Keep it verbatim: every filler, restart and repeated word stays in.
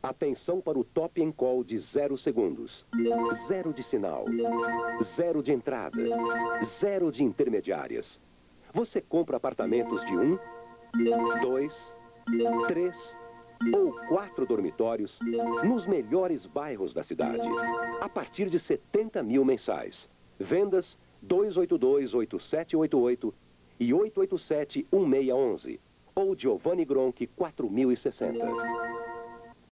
Atenção para o top Encol de zero segundos. Zero de sinal. Zero de entrada. Zero de intermediárias. Você compra apartamentos de um, dois, três ou quatro dormitórios nos melhores bairros da cidade. A partir de setenta mil mensais. Vendas dois oito dois, oito sete oito oito e oito oito sete, um seis um um ou Giovanni Gronchi quatro mil e sessenta.